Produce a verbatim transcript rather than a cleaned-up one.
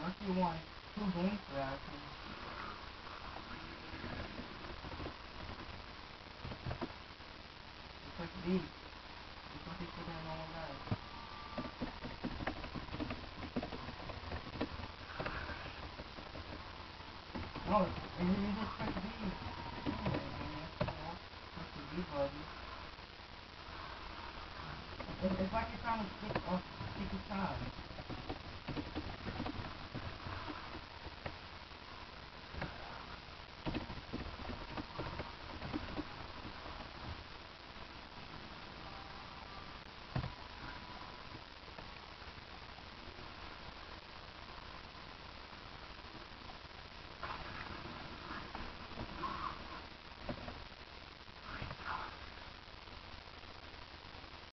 I see one, two blinks there, I see. You press B. You press it for that normal guy. No, and you just press B. Anyway, man, press the B button. It's, it's like you're trying to stick, uh, stick a side.